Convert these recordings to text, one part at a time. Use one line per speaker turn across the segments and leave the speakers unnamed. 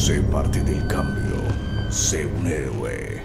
Sé parte del cambio. Sé un héroe.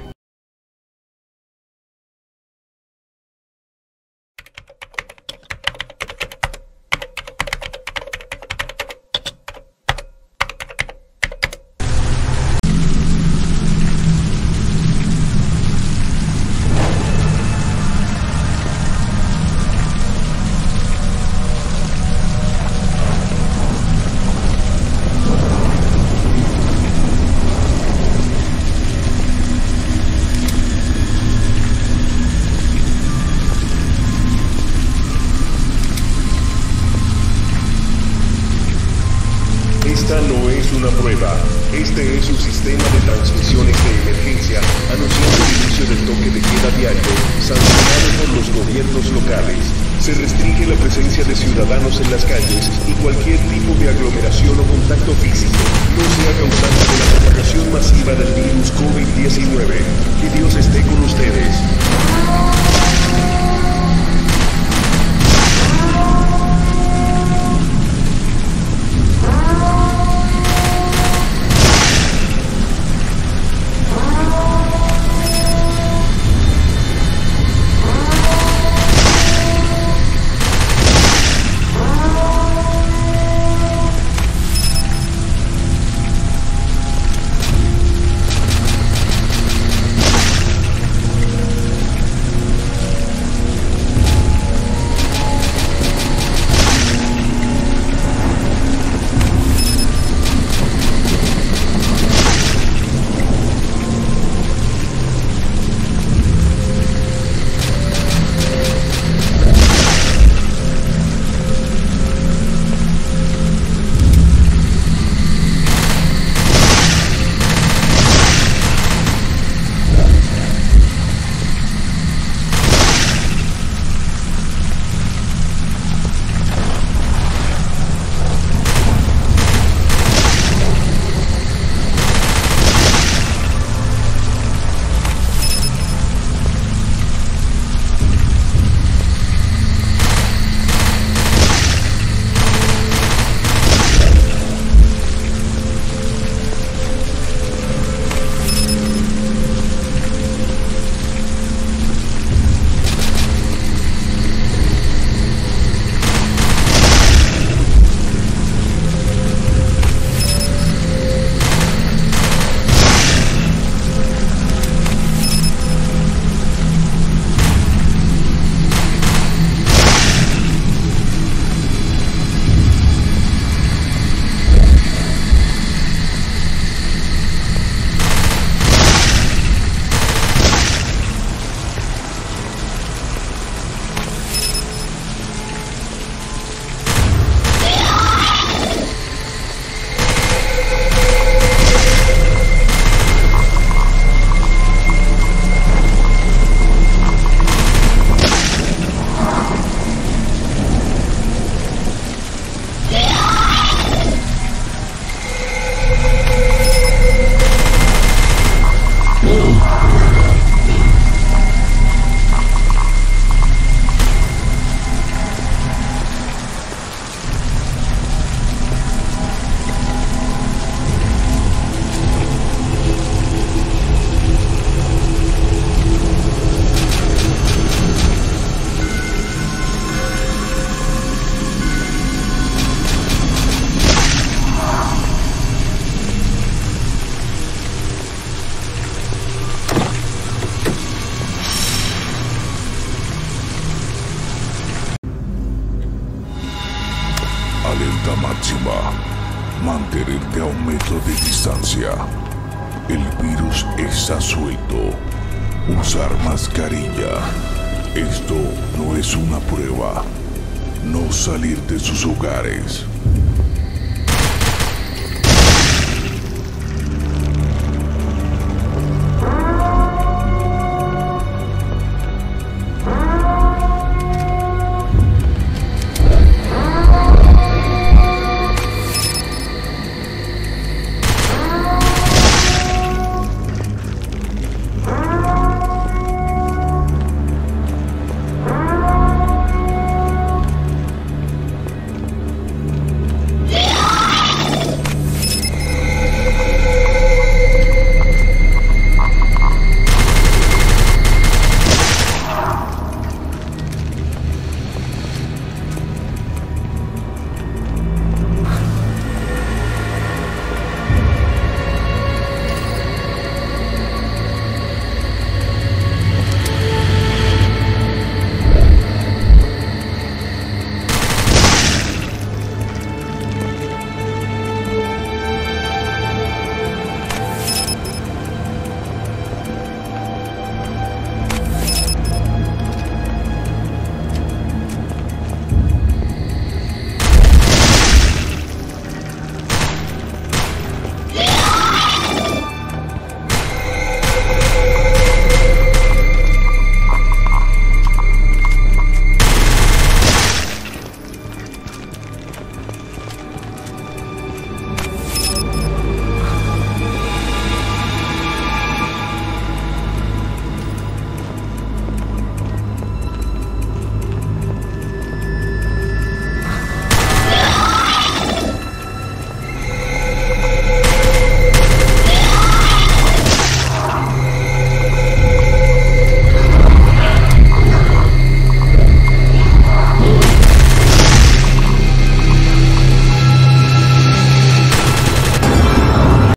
Esta no es una prueba, este es un sistema de transmisiones de emergencia anunciando el inicio del toque de queda diario, sancionado por los gobiernos locales. Se restringe la presencia de ciudadanos en las calles y cualquier tipo de aglomeración o contacto físico no sea causante de la propagación masiva del virus COVID-19. Que Dios esté con ustedes.
Alerta máxima. Mantenerte a 1 metro de distancia. El virus está suelto. Usar mascarilla. Esto no es una prueba. No salir de sus hogares.